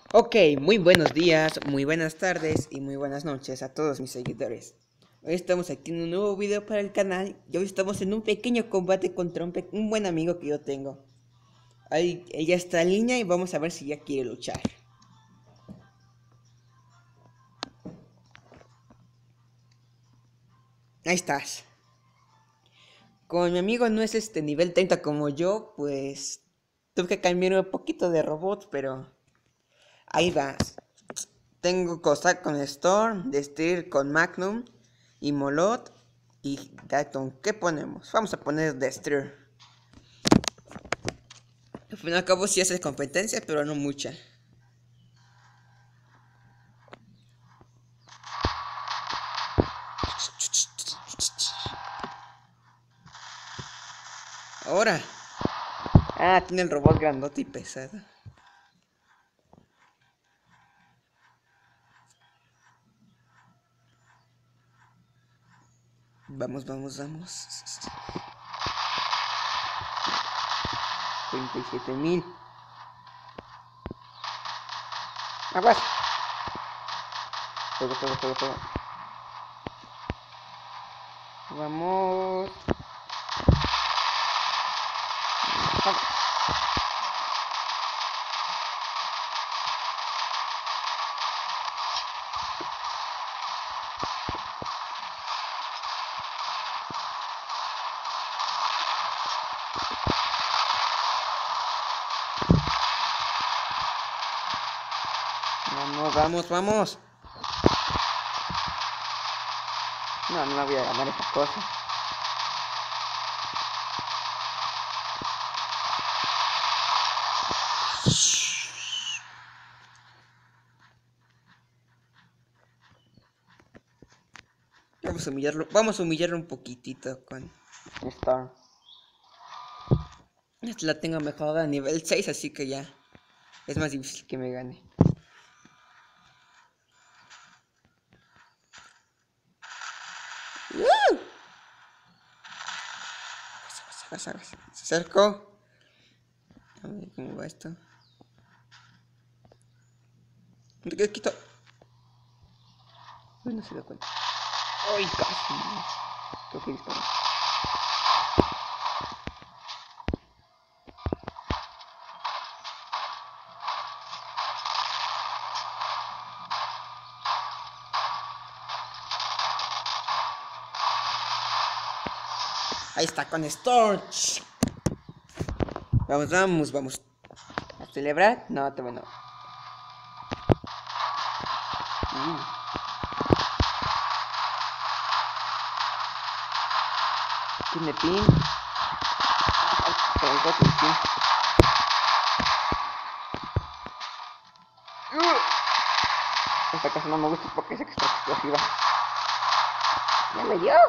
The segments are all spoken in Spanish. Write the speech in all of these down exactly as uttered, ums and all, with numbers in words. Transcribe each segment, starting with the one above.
Ok, muy buenos días, muy buenas tardes y muy buenas noches a todos mis seguidores. Hoy estamos aquí en un nuevo video para el canal y hoy estamos en un pequeño combate contra un, pe- un buen amigo que yo tengo. Ahí ella está en línea y vamos a ver si ya quiere luchar. Ahí estás. Como mi amigo no es este nivel treinta como yo, pues tuve que cambiar un poquito de robot, pero ahí vas. Tengo Cossack con Storm, Destruir con Magnum y Molot y Dayton. ¿Qué ponemos? Vamos a poner Destruir. Al fin y al cabo sí hace competencia, pero no mucha. Ahora. Ah, tiene el robot grandote y pesado. Vamos, vamos, vamos. treinta y siete mil. Aguas. Fuego, fuego, fuego, fuego. Vamos. Vamos, vamos, vamos. No, no voy a ganar esta cosa. Vamos a humillarlo, vamos a humillarlo un poquitito con Star. Esta la tengo mejorada a nivel seis, así que ya es más difícil que me gane. ¡Uh! Se acercó. A ver cómo va esto. ¿Qué quito? Uy, no se da cuenta. ¡Ay, casi! Tengo que disparar. Ahí está con Storch. Vamos, vamos, vamos. ¿A celebrar? No, te bueno. Uh. Tiene pin. Pero el pin. Uh. Esta cosa no me gusta porque es extra explosiva. Ya le dio.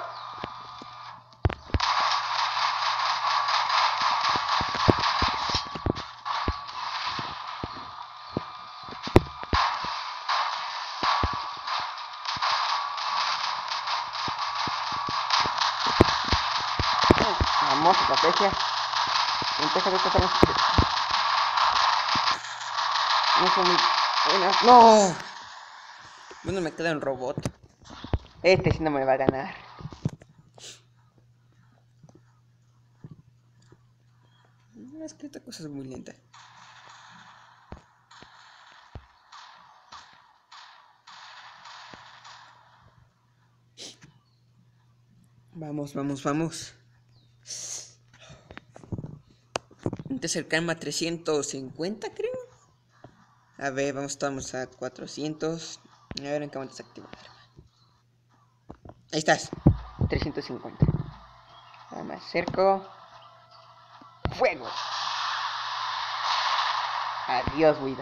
Vamos, estrategia. Empieza de estas armas. No son muy buenas. ¡No! Bueno, me queda un robot. Este sí no me va a ganar. Es que esta cosa es muy lenta. Vamos, vamos, vamos. Antes acercarme a trescientos cincuenta, creo. A ver, vamos, estamos a cuatrocientos. A ver en qué momento se activa. Ahí estás. trescientos cincuenta. Ahora me acerco. ¡Fuego! Adiós, vida.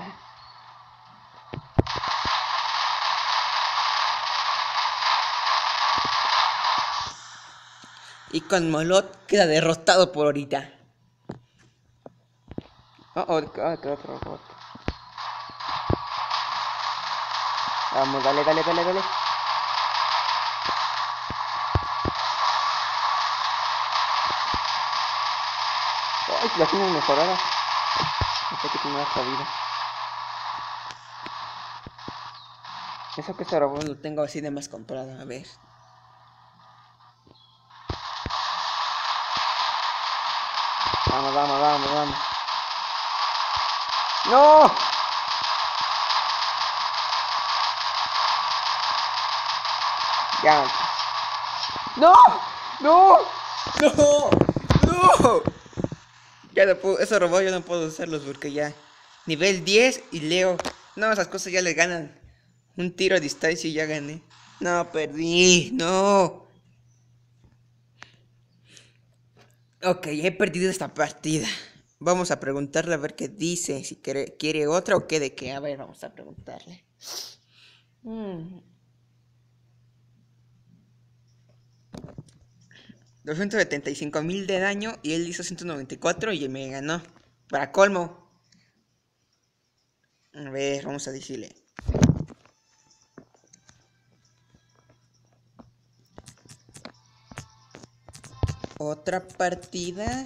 Y con Molot queda derrotado por ahorita. Oh, oh, qué otro robot. Vamos, dale, dale, dale, dale. Ay, la tienen mejorada. No sé que tiene harta vida. Eso que este robot lo tengo así de más comprado, a ver. Vamos, vamos, vamos, vamos. ¡No! Ya. ¡No! ¡No! ¡No! ¡No! Ya no puedo, esos robots yo no puedo usarlos porque ya. Nivel diez y Leo. No, esas cosas ya le ganan. Un tiro a distancia y ya gané. No, perdí. No. Ok, he perdido esta partida. Vamos a preguntarle a ver qué dice. Si quiere, quiere otra o qué de qué. A ver, vamos a preguntarle. Hmm. doscientos setenta y cinco mil de daño y él hizo ciento noventa y cuatro y me ganó. Para colmo. A ver, vamos a decirle. Otra partida.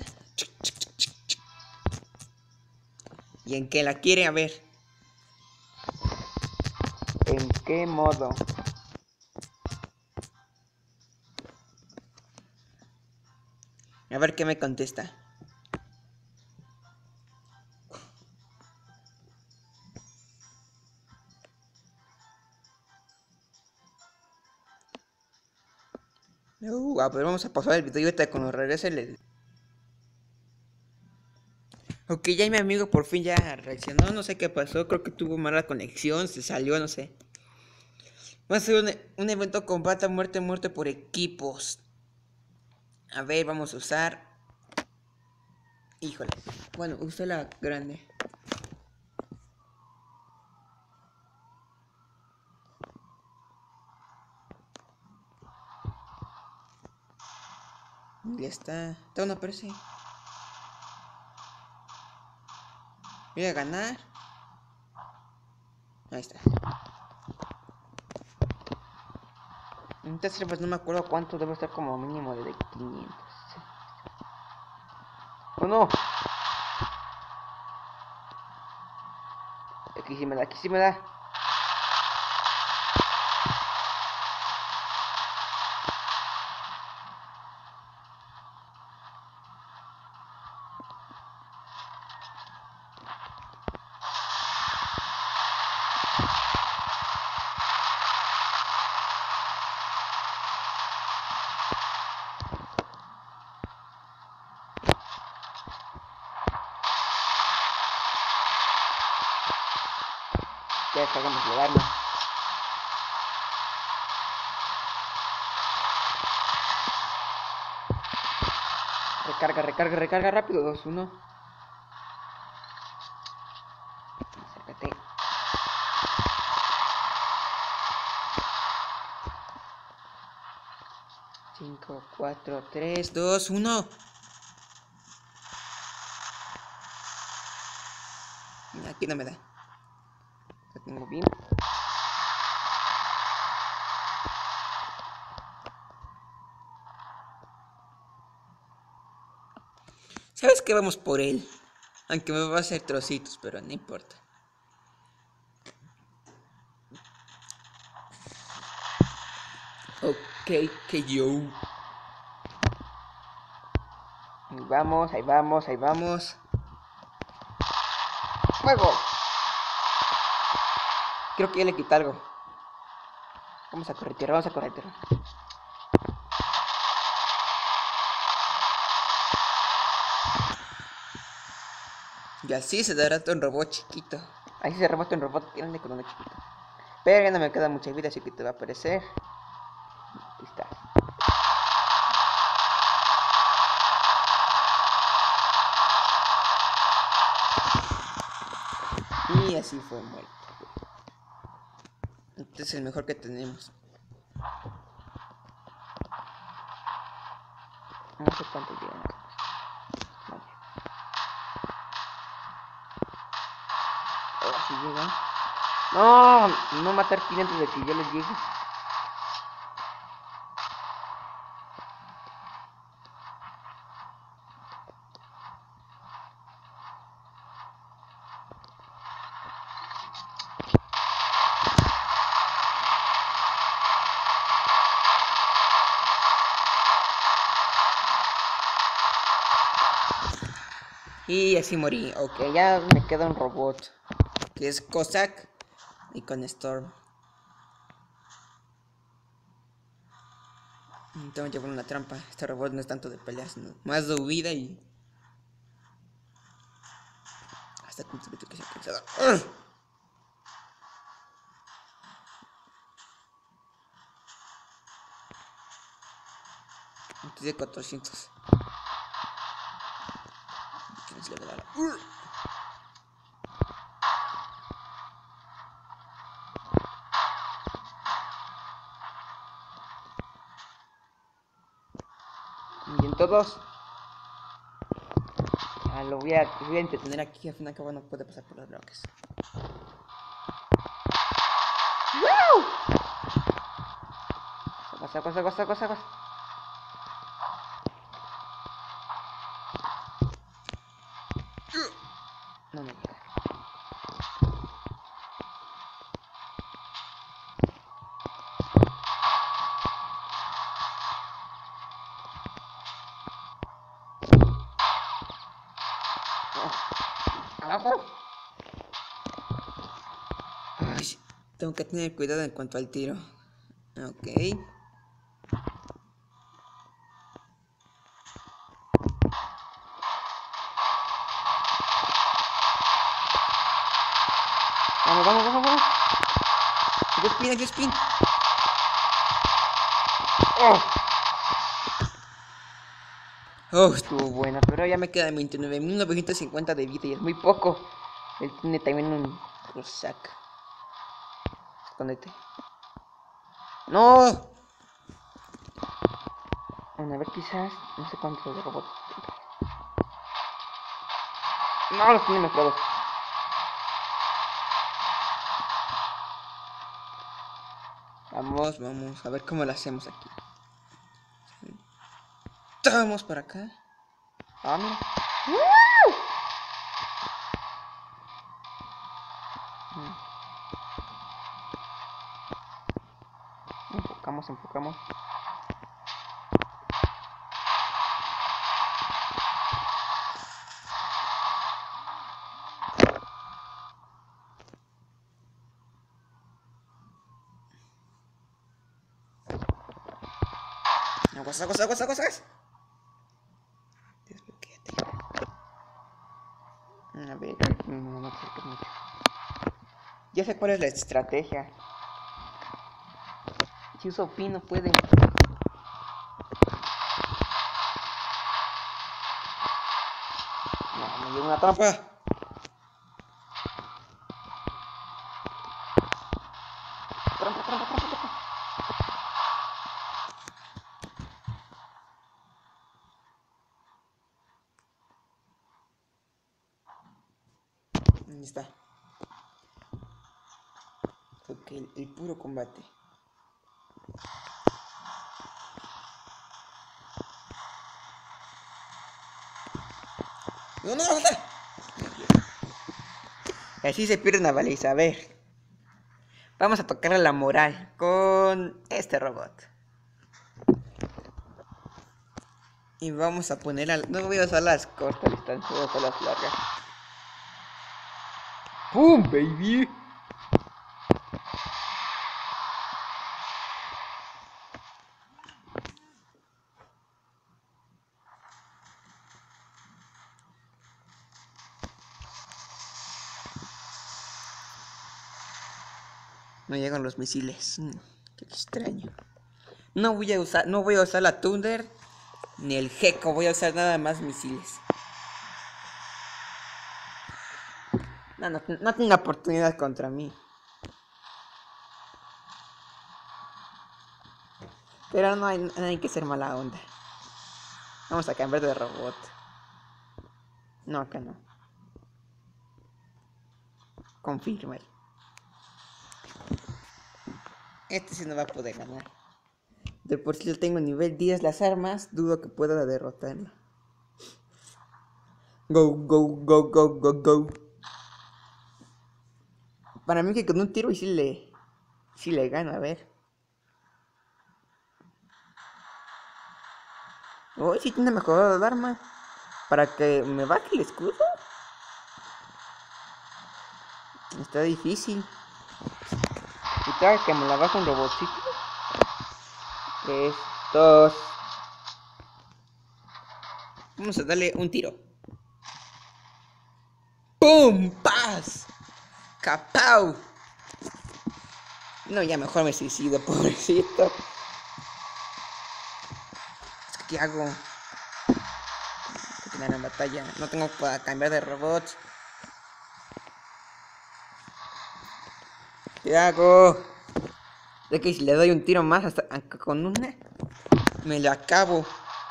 ¿Y en qué la quiere? A ver. ¿En qué modo? A ver qué me contesta. Uh, a ver, vamos a pasar el video y ahorita cuando regrese le... Ok, ya mi amigo por fin ya reaccionó, no sé qué pasó, creo que tuvo mala conexión, se salió, no sé. Va a ser un, un evento combate a muerte, muerte por equipos. A ver, vamos a usar... Híjole, bueno, usé la grande. Ya está, está una pero sí. Voy a ganar. Ahí está. Entonces, pues no me acuerdo cuánto, debe estar como mínimo de quinientos. ¡Oh, no! Aquí sí me da, aquí sí me da. Ya descargamos la arma. Recarga, recarga, recarga rápido. dos, uno. Acércate. cinco, cuatro, tres, dos, uno. Aquí no me da. Lo tengo bien. ¿Sabes qué? Vamos por él. Aunque me va a hacer trocitos, pero no importa. Ok, que yo. Ahí vamos, ahí vamos, ahí vamos. ¡Fuego! Creo que ya le quita algo. Vamos a correr tierra, vamos a correr tierra. Y así se dará un robot chiquito. Ahí se remata un robot grande con uno chiquito. Pero ya no me queda mucha vida, así que te va a aparecer. Aquí está. Y así fue muerto. Este es el mejor que tenemos. No sé cuánto llegan. Ahora sí llegan. No, no matar quinientos de que yo les llegue. Y así morí. Ok, ya me queda un robot. Que es Cossack. Y con Storm. Tengo que llevar una trampa. Este robot no es tanto de peleas, ¿no? Más de huida y... Hasta que que se ha cansado. Antes de cuatrocientos. ¿Quién se le va a dar? Bien, todos. Ah, lo voy a, lo voy a entretener aquí. Al fin y al cabo no puede pasar por los bloques. ¡Wow! Aguas, aguas, aguas, aguas, aguas. No me llega. Abajo. Ay, tengo que tener cuidado en cuanto al tiro. Ok. Vamos, vamos, vamos, vamos. Hay spin, hay spin. Oh. Oh, estuvo buena, pero ya me quedan veintinueve mil novecientos cincuenta de vida y es muy poco. Él tiene también un Cossack. Escóndete. ¡No! Bueno, a ver, quizás. No sé cuántos de robots. No, los tiene mezclados. Vamos, vamos, a ver cómo lo hacemos aquí. Vamos por acá. Ah, mira. Enfocamos, enfocamos. Aguas, aguas, aguas, aguas, aguas. Desbloquéate. A ver, no me acerques mucho. Ya sé cuál es la estrategia. Si uso pin no puede. No, me dio una trampa. Trampa, trampa, trampa, trampa. Ahí está. Ok, el, el puro combate. No, no, no, no. Así se pierde una baliza. A ver. Vamos a tocarle la moral con este robot. Y vamos a poner al... No voy a usar las cortas distancias, voy a usar las largas. ¡Pum, baby! No llegan los misiles. Mm, qué extraño. No voy a usar, no voy a usar la Thunder ni el Gecko, voy a usar nada más misiles. No, no, no tiene oportunidad contra mí. Pero no hay, no hay que ser mala onda. Vamos a cambiar de robot. No, acá no. Confirma. Este sí no va a poder ganar. De por sí yo tengo nivel diez las armas, dudo que pueda derrotarlo. Go, go, go, go, go, go. Para mí que con un tiro y sí le... Sí le gano, a ver. Oh, sí tiene mejorado el arma. para que me baje el escudo. Está difícil. Y tal que me la baja un robotcito. Tres, dos. Vamos a darle un tiro. ¡Pum! ¡Paz! ¡Capau! No, ya mejor me suicido, pobrecito. ¿Qué hago? Tengo que tener en batalla. No tengo para cambiar de robot. ¿Qué hago? De que si le doy un tiro más hasta con una, me lo acabo.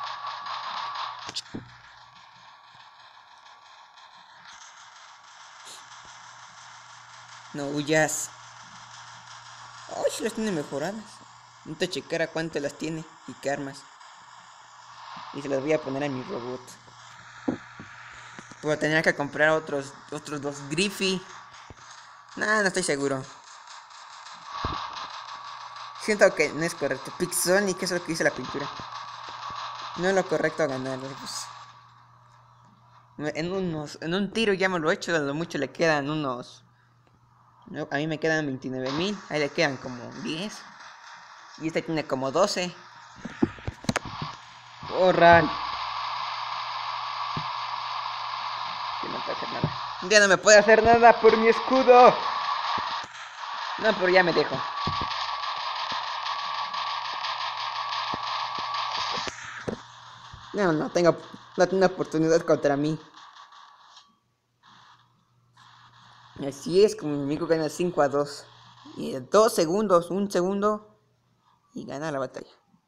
No huyas. Ay, si las tiene mejoradas. Necesito checar a cuánto las tiene y qué armas. Y se las voy a poner a mi robot. Pero tendría que comprar otros otros dos Griffy. Nah, no estoy seguro. Siento que no es correcto. Pixonic, eso es lo que dice la pintura. No es lo correcto ganarlo. Pues. En unos. En un tiro ya me lo he hecho. A lo mucho le quedan unos. A mí me quedan veintinueve mil. Ahí le quedan como diez. Y este tiene como doce. ¡Corran! Que no puede hacer nada. Ya no me puede hacer nada por mi escudo. No, pero ya me dejo. No, no tengo, no tengo oportunidad contra mí. Así es, como mi amigo gana cinco a dos. Y dos segundos, un segundo. Y gana la batalla.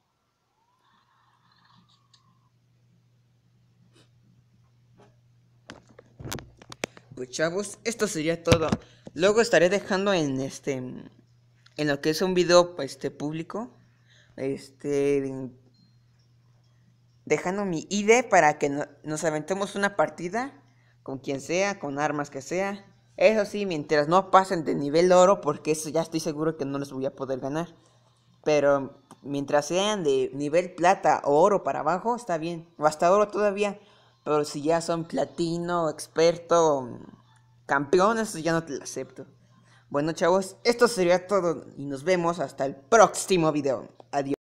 Pues chavos, esto sería todo. Luego estaré dejando en este. En lo que es un video este, público. Este. Dejando mi I D para que no, nos aventemos una partida. Con quien sea, con armas que sea. Eso sí, mientras no pasen de nivel oro, porque eso ya estoy seguro que no les voy a poder ganar. Pero mientras sean de nivel plata o oro para abajo, está bien. O hasta oro todavía. Pero si ya son platino, experto, campeón, eso ya no te lo acepto. Bueno chavos, esto sería todo y nos vemos hasta el próximo video. Adiós.